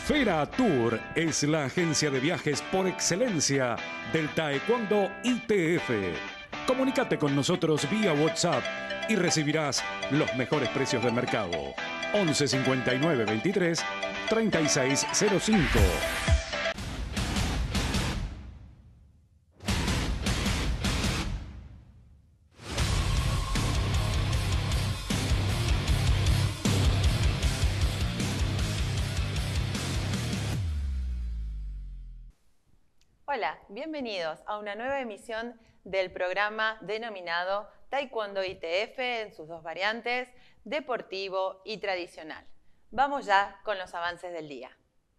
Fera Tour es la agencia de viajes por excelencia del Taekwondo ITF. Comunícate con nosotros vía WhatsApp y recibirás los mejores precios del mercado. 11 59 23 3605. Hola, bienvenidos a una nueva emisión del programa denominado Taekwondo ITF en sus dos variantes, deportivo y tradicional. Vamos ya con los avances del día.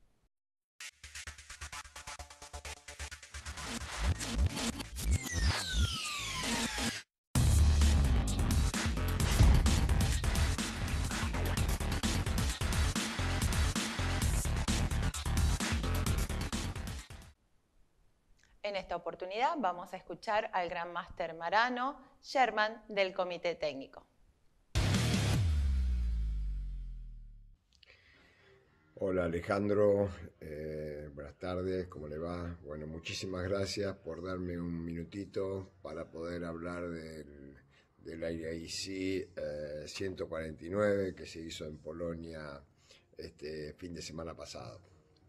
En esta oportunidad vamos a escuchar al Gran Máster Marano Sherman del Comité Técnico. Hola Alejandro, buenas tardes, ¿cómo le va? Bueno, muchísimas gracias por darme un minutito para poder hablar del IAEC 149 que se hizo en Polonia este fin de semana pasado.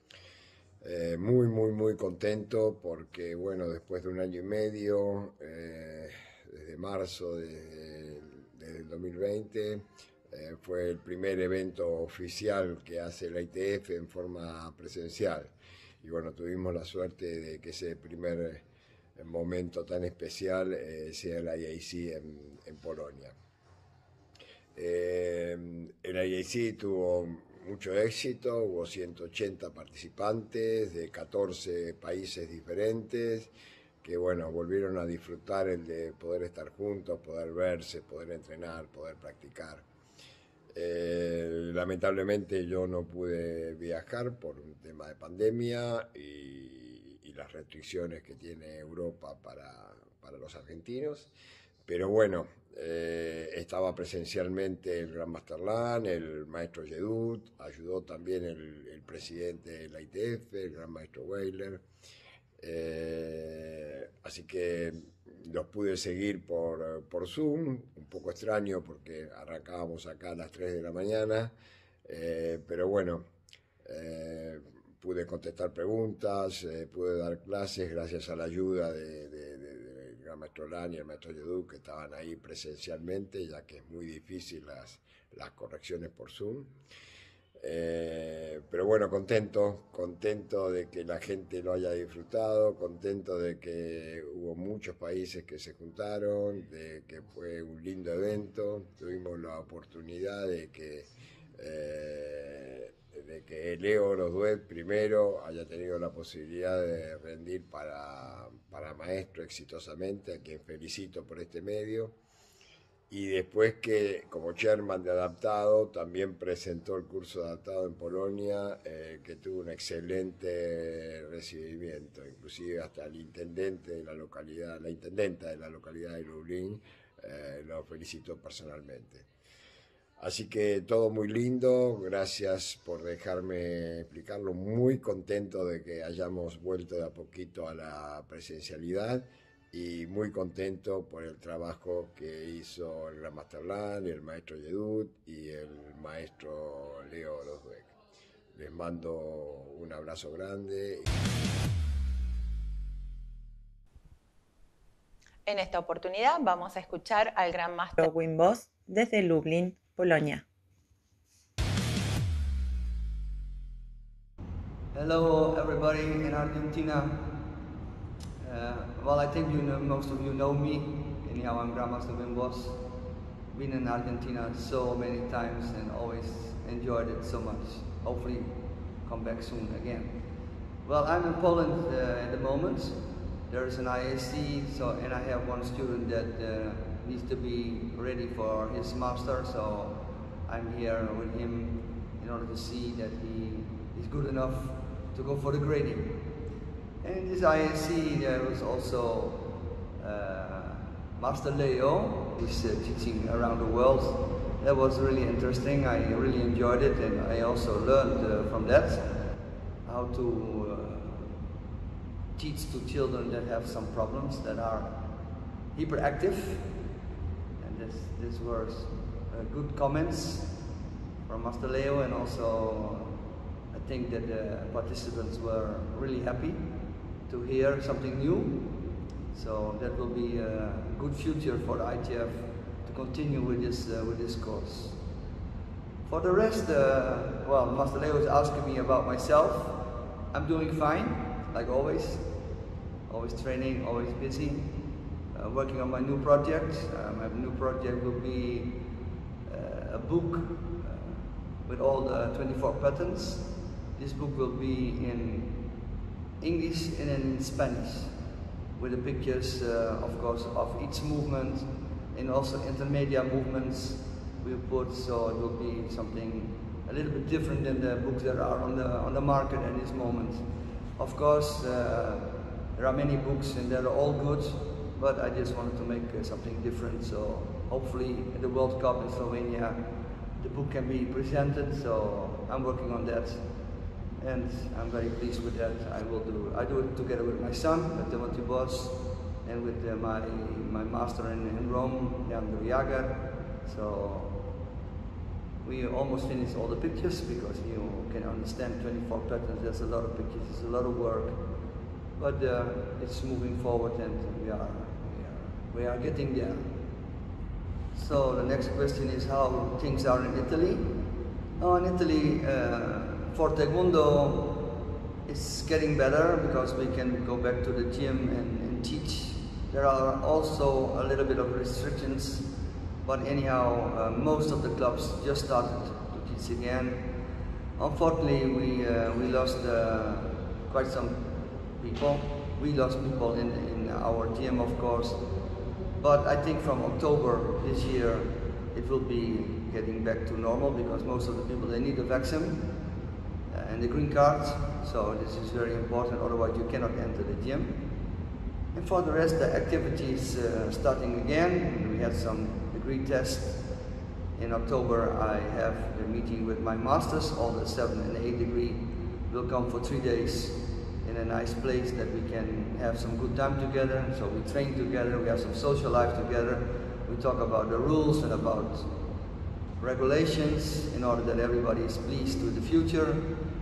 Muy contento porque, bueno, después de un año y medio, desde marzo desde el 2020, fue el primer evento oficial que hace la ITF en forma presencial. Y bueno, tuvimos la suerte de que ese primer momento tan especial sea el IAEC en Polonia. El IAEC tuvo mucho éxito, hubo 180 participantes de 14 países diferentes que, bueno, volvieron a disfrutar el de poder estar juntos, poder verse, poder entrenar, poder practicar. Lamentablemente yo no pude viajar por un tema de pandemia y las restricciones que tiene Europa para los argentinos, pero bueno, estaba presencialmente el Gran Master Lan, el maestro Yedut, ayudó también el presidente de la ITF, el Gran Maestro Weiler, así que los pude seguir por Zoom, un poco extraño porque arrancábamos acá a las 3 de la mañana, pero bueno, pude contestar preguntas, pude dar clases gracias a la ayuda del Gran Maestro Lan y el Maestro Yedut, que estaban ahí presencialmente, ya que es muy difícil las correcciones por Zoom. Pero bueno, contento de que la gente lo haya disfrutado, contento de que hubo muchos países que se juntaron, de que fue un lindo evento. Tuvimos la oportunidad de que Leo Orozduet primero haya tenido la posibilidad de rendir para maestro exitosamente, a quien felicito por este medio. Y después que, como chairman de Adaptado, también presentó el curso de Adaptado en Polonia, que tuvo un excelente recibimiento. Inclusive hasta el intendente de la localidad, la intendenta de la localidad de Lublin, lo felicitó personalmente. Así que todo muy lindo, gracias por dejarme explicarlo. Muy contento de que hayamos vuelto de a poquito a la presencialidad. Y muy contento por el trabajo que hizo el Gran Master Lan, el maestro Yedut y el maestro Leo Orozduet. Les mando un abrazo grande. En esta oportunidad vamos a escuchar al Gran Máster Wim Bos desde Lublin, Polonia. Hello everybody in Argentina. Well, I think most of you know me. Anyhow, I'm Grandmaster Wim Bos. Been in Argentina so many times and always enjoyed it so much. Hopefully, come back soon again. Well, I'm in Poland at the moment. There's an IAC, and I have one student that needs to be ready for his master. So I'm here with him in order to see that he is good enough to go for the grading. And this IAC, there was also Master Leo, who's teaching around the world. That was really interesting. I really enjoyed it, and I also learned from that. how to teach to children that have some problems, that are hyperactive. And this was good comments from Master Leo, and also I think that the participants were really happy to hear something new. So that will be a good future for the ITF to continue with this course. For the rest, well, Master Leo is asking me about myself. I'm doing fine, like always. Always training, always busy. Working on my new project. My new project will be a book with all the 24 patterns. This book will be in English and in Spanish, with the pictures, of course, of each movement, and also intermedia movements we put. So it will be something a little bit different than the books that are on the market at this moment. Of course, there are many books and they're all good, but I just wanted to make something different. So hopefully at the World Cup in Slovenia, the book can be presented. So I'm working on that, and I'm very pleased with that. I do it together with my son, Timothy Boss, and with my master in Rome, Leandro Jager. So we almost finished all the pictures, because you can understand 24 patterns. There's a lot of pictures, it's a lot of work, but it's moving forward, and we are getting there. So the next question is how things are in Italy. In Italy, for Taekwondo, it's getting better because we can go back to the gym and teach. There are also a little bit of restrictions, but anyhow, most of the clubs just started to teach again. Unfortunately, we lost quite some people. We lost people in our gym, of course, but I think from October this year, it will be getting back to normal, because most of the people, they need a vaccine and the green card, so this is very important, otherwise you cannot enter the gym. And for the rest, the activities starting again. We had some degree tests. In October, I have a meeting with my masters. All the 7 and 8 degree will come for 3 days in a nice place that we can have some good time together. So we train together, we have some social life together. We talk about the rules and about regulations in order that everybody is pleased with the future.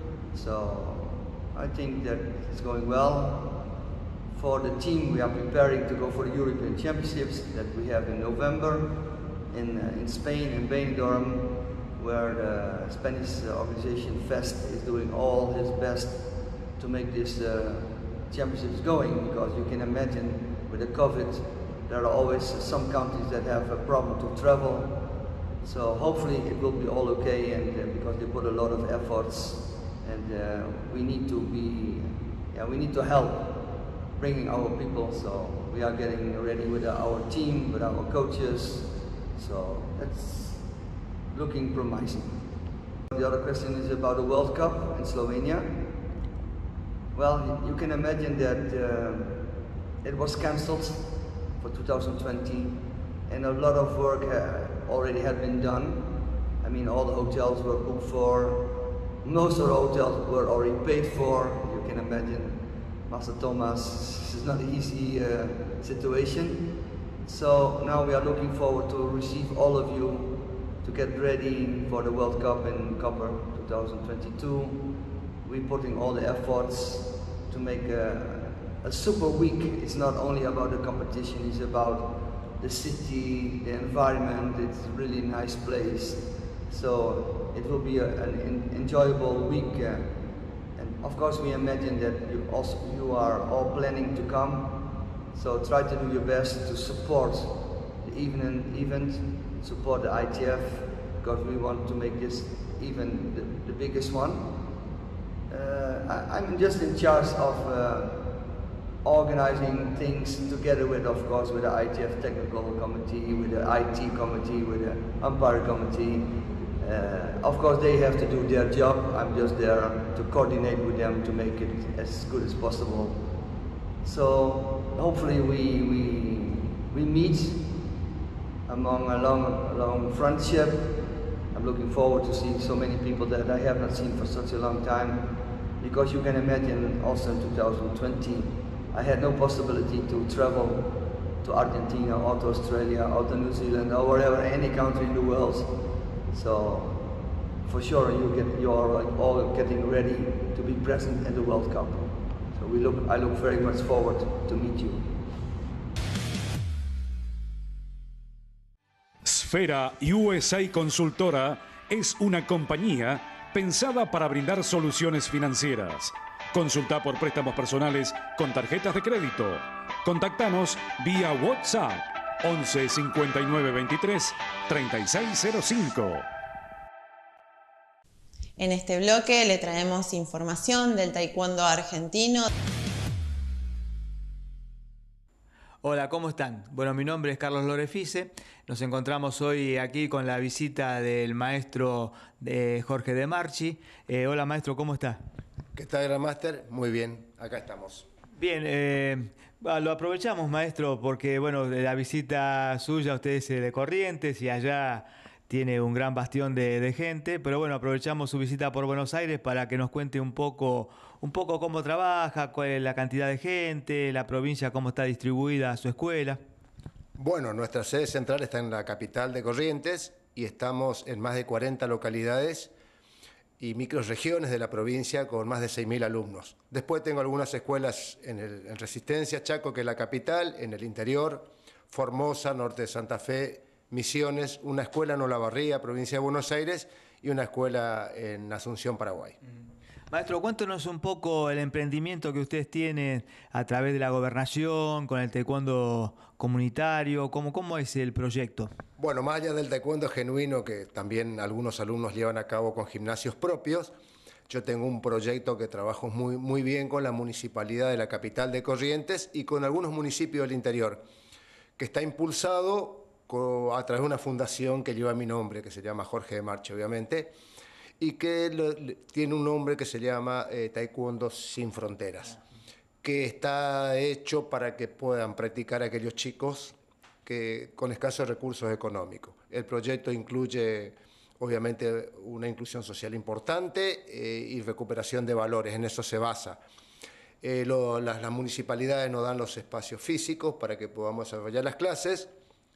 So I think that it's going well. For the team, we are preparing to go for the European Championships that we have in November in Spain, in Benidorm, where the Spanish organization FEST is doing all his best to make this championships going, because you can imagine with the COVID, there are always some countries that have a problem to travel. So hopefully it will be all okay, and because they put a lot of efforts, and we need to help bringing our people. So we are getting ready with our team, with our coaches. So that's looking promising. The other question is about the World Cup in Slovenia. Well, you can imagine that it was cancelled for 2020, and a lot of work already had been done. I mean, all the hotels were booked for, most of the hotels were already paid for. You can imagine, Master Thomas, this is not an easy situation. So now we are looking forward to receive all of you to get ready for the World Cup in Qatar 2022. We're putting all the efforts to make a super week. It's not only about the competition, it's about the city, the environment. It's a really nice place. So it will be an enjoyable week. And of course we imagine that you are all planning to come. So try to do your best to support the event, support the ITF, because we want to make this even the biggest one. I'm just in charge of organizing things together with, of course, with the ITF technical committee, with the IT committee, with the umpire committee. Of course, they have to do their job. I'm just there to coordinate with them to make it as good as possible. So hopefully we meet among a long friendship. I'm looking forward to seeing so many people that I have not seen for such a long time. because you can imagine also in 2020, I had no possibility to travel to Argentina or to Australia or to New Zealand or wherever, any country in the world. So for sure you are like all getting ready to be present in the World Cup. So I look very much forward to meet you. Sfera USA Consultora es una compañía pensada para brindar soluciones financieras. Consulta por préstamos personales con tarjetas de crédito. Contactanos vía WhatsApp 11 59 23 3605. En este bloque le traemos información del taekwondo argentino. Hola, ¿cómo están? Bueno, mi nombre es Carlos Lorefice. Nos encontramos hoy aquí con la visita del maestro Jorge De Marchi. Hola, maestro, ¿cómo está? ¿Qué tal, Grandmaster? Muy bien, acá estamos. Bien, lo aprovechamos, maestro, porque bueno, la visita suya, usted es de Corrientes y allá tiene un gran bastión de gente, pero bueno, aprovechamos su visita por Buenos Aires para que nos cuente un poco cómo trabaja, cuál es la cantidad de gente, la provincia, cómo está distribuida su escuela. Bueno, nuestra sede central está en la capital de Corrientes y estamos en más de 40 localidades y microrregiones de la provincia con más de 6.000 alumnos. Después tengo algunas escuelas en Resistencia, Chaco, que es la capital, en el interior, Formosa, norte de Santa Fe, Misiones, una escuela en Olavarría, provincia de Buenos Aires, y una escuela en Asunción, Paraguay. Maestro, cuéntanos un poco el emprendimiento que ustedes tienen a través de la gobernación, con el taekwondo comunitario, ¿cómo es el proyecto? Bueno, más allá del taekwondo genuino, que también algunos alumnos llevan a cabo con gimnasios propios, yo tengo un proyecto que trabajo muy bien con la municipalidad de la capital de Corrientes y con algunos municipios del interior, que está impulsado a través de una fundación que lleva mi nombre, que se llama Jorge De Marchi, obviamente, y que tiene un nombre que se llama Taekwondo Sin Fronteras, que está hecho para que puedan practicar aquellos chicos que con escasos recursos económicos. El proyecto incluye, obviamente, una inclusión social importante y recuperación de valores, en eso se basa. Las municipalidades nos dan los espacios físicos para que podamos desarrollar las clases.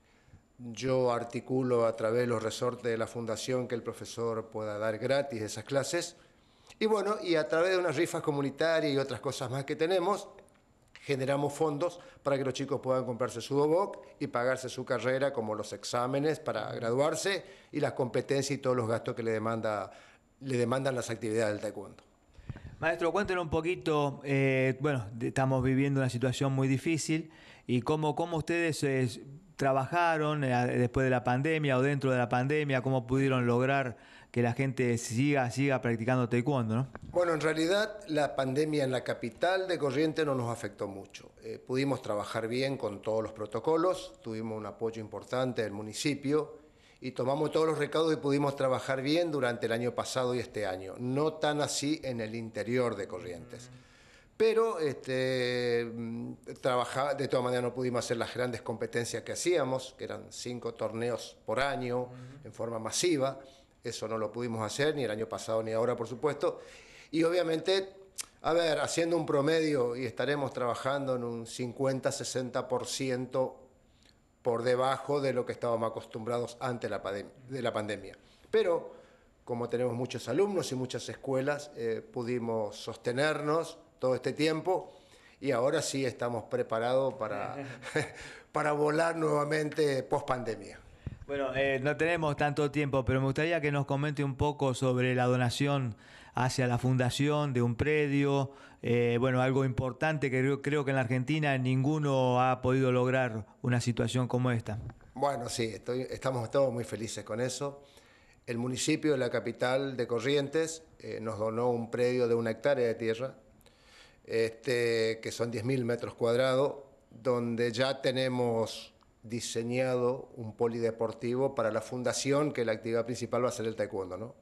Yo articulo a través de los resortes de la fundación que el profesor pueda dar gratis esas clases. Y bueno, y a través de unas rifas comunitarias y otras cosas más que tenemos, generamos fondos para que los chicos puedan comprarse su DOBOC y pagarse su carrera, como los exámenes para graduarse y las competencias y todos los gastos que le demandan las actividades del taekwondo. Maestro, cuéntenos un poquito, bueno, estamos viviendo una situación muy difícil y cómo ustedes trabajaron después de la pandemia o dentro de la pandemia, cómo pudieron lograr que la gente siga practicando taekwondo, ¿no? Bueno, en realidad la pandemia en la capital de Corrientes no nos afectó mucho. Pudimos trabajar bien con todos los protocolos, tuvimos un apoyo importante del municipio y tomamos todos los recaudos y pudimos trabajar bien durante el año pasado y este año. No tan así en el interior de Corrientes. Pero de todas maneras no pudimos hacer las grandes competencias que hacíamos, que eran 5 torneos por año, en forma masiva. Eso no lo pudimos hacer, ni el año pasado ni ahora, por supuesto. Y obviamente, haciendo un promedio, y estaremos trabajando en un 50-60% por debajo de lo que estábamos acostumbrados antes de la pandemia. Pero, como tenemos muchos alumnos y muchas escuelas, pudimos sostenernos todo este tiempo y ahora sí estamos preparados para volar nuevamente post pandemia. Bueno, no tenemos tanto tiempo, pero me gustaría que nos comente un poco sobre la donación hacia la fundación de un predio, bueno, algo importante que creo que en la Argentina ninguno ha podido lograr una situación como esta. Bueno, sí, estamos todos muy felices con eso. El municipio de la capital de Corrientes nos donó un predio de 1 hectárea de tierra, que son 10.000 metros cuadrados, donde ya tenemos diseñado un polideportivo para la fundación, que la actividad principal va a ser el taekwondo, ¿no?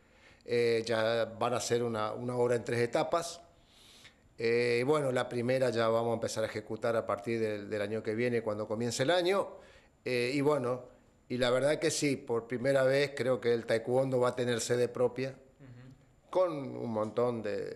Ya van a ser una obra en 3 etapas. Bueno, la primera ya vamos a empezar a ejecutar a partir del año que viene, cuando comience el año. Y bueno, y la verdad que sí, por primera vez creo que el taekwondo va a tener sede propia, con un montón de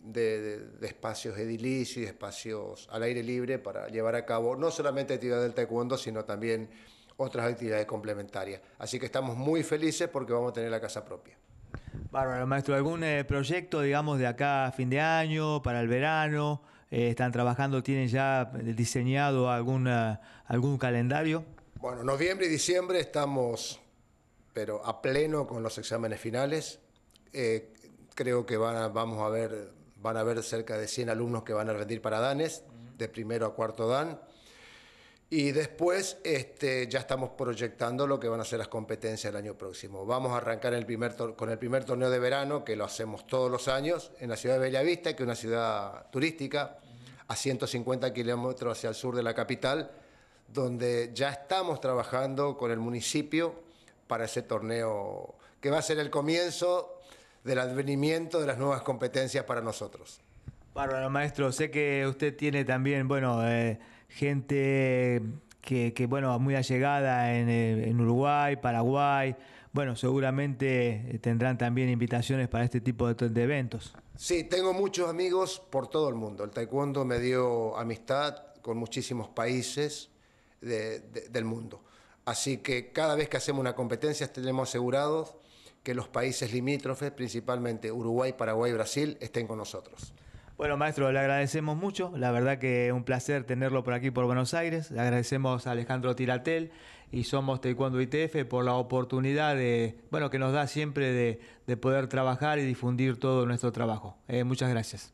de espacios edilicios y espacios al aire libre para llevar a cabo no solamente actividades del taekwondo, sino también otras actividades complementarias. Así que estamos muy felices porque vamos a tener la casa propia. Bárbaro, maestro. ¿Algún proyecto, digamos, de acá a fin de año, para el verano? ¿Están trabajando, tienen ya diseñado algún calendario? Bueno, noviembre y diciembre estamos, pero a pleno con los exámenes finales. Creo que van a haber cerca de 100 alumnos que van a rendir para danes, de primero a cuarto dan. Y después ya estamos proyectando lo que van a ser las competencias del año próximo. Vamos a arrancar con el primer torneo de verano, que lo hacemos todos los años, en la ciudad de Bellavista, que es una ciudad turística, a 150 kilómetros hacia el sur de la capital, donde ya estamos trabajando con el municipio para ese torneo, que va a ser el comienzo del advenimiento de las nuevas competencias para nosotros. Bárbaro, maestro. Sé que usted tiene también, bueno, gente que bueno, muy allegada en Uruguay, Paraguay. Bueno, seguramente tendrán también invitaciones para este tipo de eventos. Sí, tengo muchos amigos por todo el mundo. El taekwondo me dio amistad con muchísimos países del mundo. Así que cada vez que hacemos una competencia tenemos asegurados que los países limítrofes, principalmente Uruguay, Paraguay y Brasil, estén con nosotros. Bueno, maestro, le agradecemos mucho. La verdad que un placer tenerlo por aquí, por Buenos Aires. Le agradecemos a Alejandro Tiratel y Somos Taekwondo ITF por la oportunidad que nos da siempre de poder trabajar y difundir todo nuestro trabajo. Muchas gracias.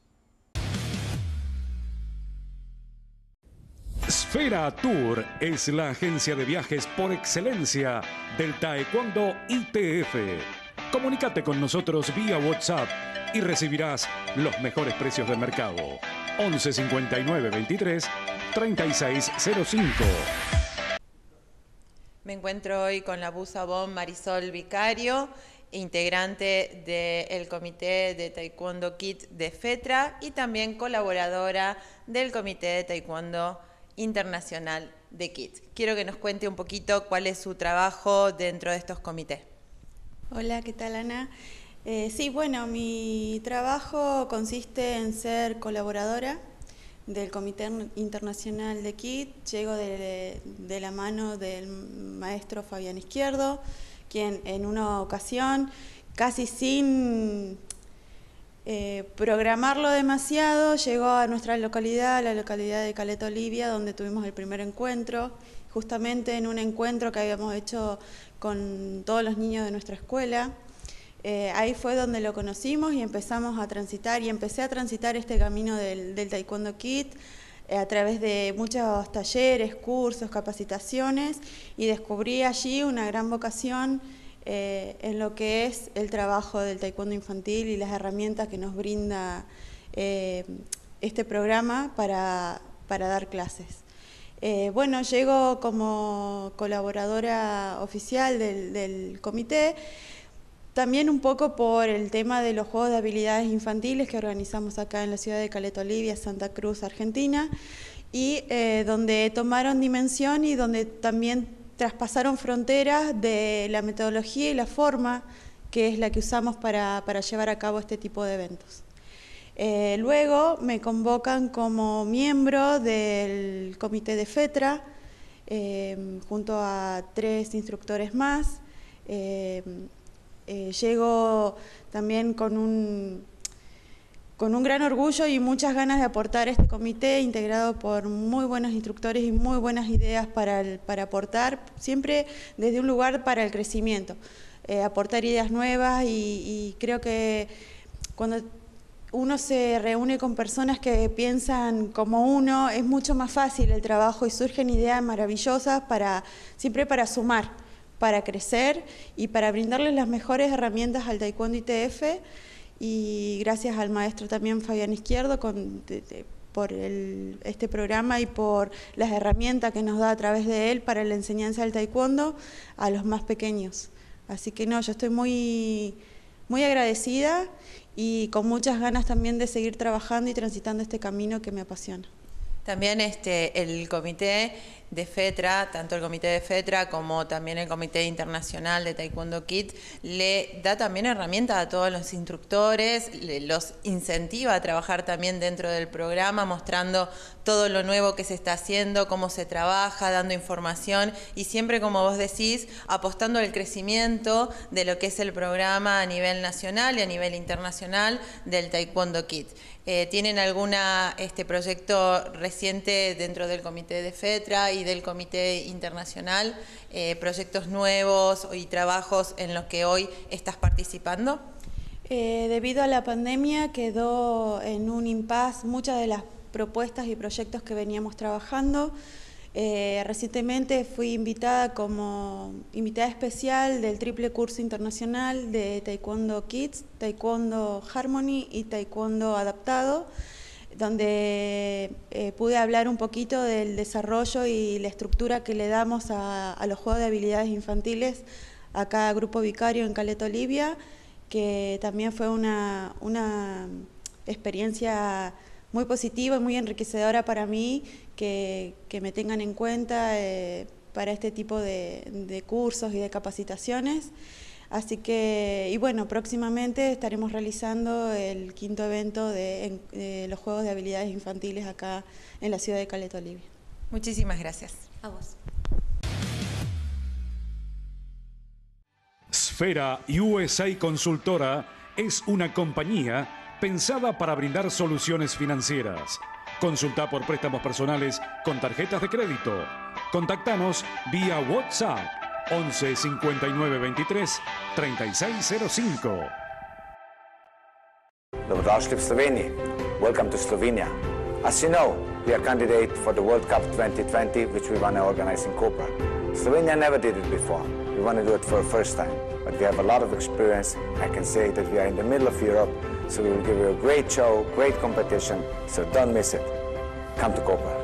Sfera Tour es la agencia de viajes por excelencia del Taekwondo ITF. Comunícate con nosotros vía WhatsApp y recibirás los mejores precios del mercado. 11 59 23 36 05. Me encuentro hoy con la buza BOM Marisol Vicario, integrante del Comité de Taekwondo KIT de FETRA y también colaboradora del Comité de Taekwondo Internacional de KIT. Quiero que nos cuente un poquito cuál es su trabajo dentro de estos comités. Hola, ¿qué tal, Ana? Sí, bueno, mi trabajo consiste en ser colaboradora del Comité Internacional de KIT. Llego de la mano del maestro Fabián Izquierdo, quien en una ocasión, casi sin programarlo demasiado, llegó a nuestra localidad, la localidad de Caleta Olivia, donde tuvimos el primer encuentro, justamente en un encuentro que habíamos hecho con todos los niños de nuestra escuela. Ahí fue donde lo conocimos y empezamos a transitar, y empecé a transitar este camino del Taekwondo KIT a través de muchos talleres, cursos, capacitaciones, y descubrí allí una gran vocación en lo que es el trabajo del taekwondo infantil y las herramientas que nos brinda este programa para dar clases. Bueno, llego como colaboradora oficial del comité, también un poco por el tema de los Juegos de Habilidades Infantiles que organizamos acá en la ciudad de Caleta Olivia, Santa Cruz, Argentina, y donde tomaron dimensión y donde también traspasaron fronteras de la metodología y la forma que es la que usamos para llevar a cabo este tipo de eventos. Luego me convocan como miembro del comité de FETRA, junto a 3 instructores más. Llego también con un gran orgullo y muchas ganas de aportar a este comité, integrado por muy buenos instructores y muy buenas ideas para aportar, siempre desde un lugar para el crecimiento, aportar ideas nuevas, y creo que cuando uno se reúne con personas que piensan como uno, es mucho más fácil el trabajo y surgen ideas maravillosas siempre para sumar, para crecer y para brindarles las mejores herramientas al Taekwondo ITF. Y gracias al maestro también Fabián Izquierdo por este programa y por las herramientas que nos da a través de él para la enseñanza del taekwondo a los más pequeños. Así que yo estoy muy, muy agradecida y con muchas ganas también de seguir trabajando y transitando este camino que me apasiona. También el comité de FETRA, tanto el comité de FETRA como también el comité internacional de Taekwondo Kids, le da también herramientas a todos los instructores, los incentiva a trabajar también dentro del programa, mostrando todo lo nuevo que se está haciendo, cómo se trabaja, dando información y siempre, como vos decís, apostando al crecimiento de lo que es el programa a nivel nacional y a nivel internacional del Taekwondo Kids. ¿Tienen algún proyecto reciente dentro del comité de FETRA y del comité internacional, proyectos nuevos y trabajos en los que hoy estás participando? Debido a la pandemia quedó en un impasse muchas de las propuestas y proyectos que veníamos trabajando. Recientemente fui invitada como invitada especial del triple curso internacional de Taekwondo Kids, Taekwondo Harmony y Taekwondo Adaptado, donde pude hablar un poquito del desarrollo y la estructura que le damos a los juegos de habilidades infantiles a cada grupo vicario en Caleta Olivia, que también fue una experiencia muy positiva y muy enriquecedora para mí, que me tengan en cuenta para este tipo de cursos y de capacitaciones. Así que, y bueno, próximamente estaremos realizando el 5º evento de los Juegos de Habilidades Infantiles acá en la ciudad de Caleta Olivia. Muchísimas gracias. A vos. Sfera USA Consultora es una compañía pensada para brindar soluciones financieras. Consulta por préstamos personales con tarjetas de crédito. Contactanos vía WhatsApp 11 59 23 3605. Dobrodošli v Sloveniji. Welcome to Slovenia. As you know, we are candidate for the World Cup 2020, which we want to organize in Koper. Slovenia never did it before. We want to do it for the first time. But we have a lot of experience. I can say that we are in the middle of Europe, so we will give you a great show, great competition, so don't miss it. Come to Koper.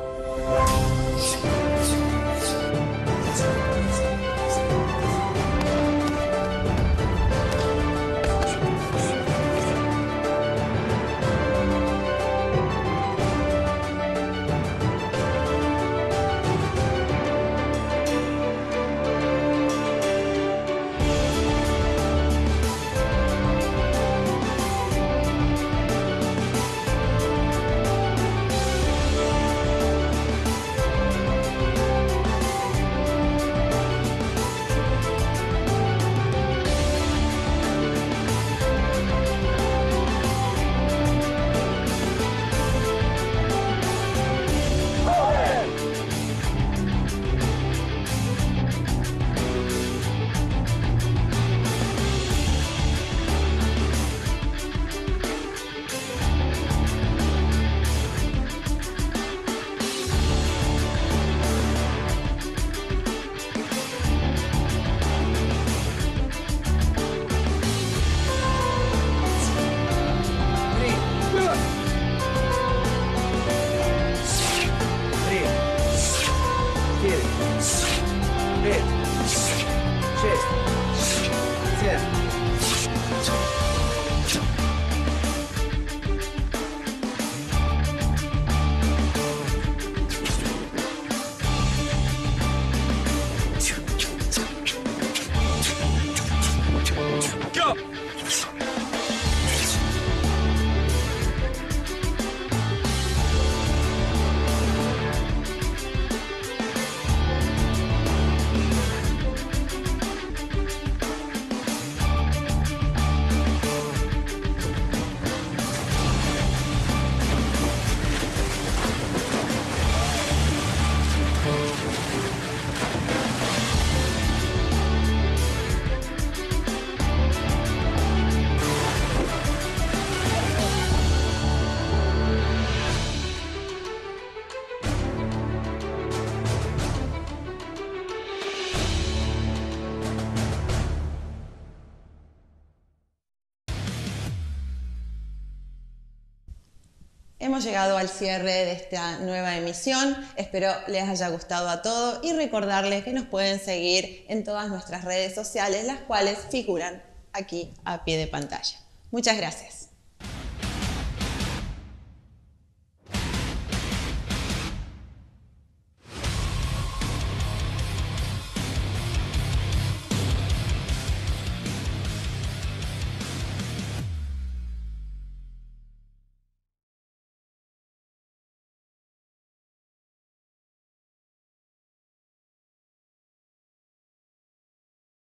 Hemos llegado al cierre de esta nueva emisión, espero les haya gustado a todos y recordarles que nos pueden seguir en todas nuestras redes sociales, las cuales figuran aquí a pie de pantalla. Muchas gracias.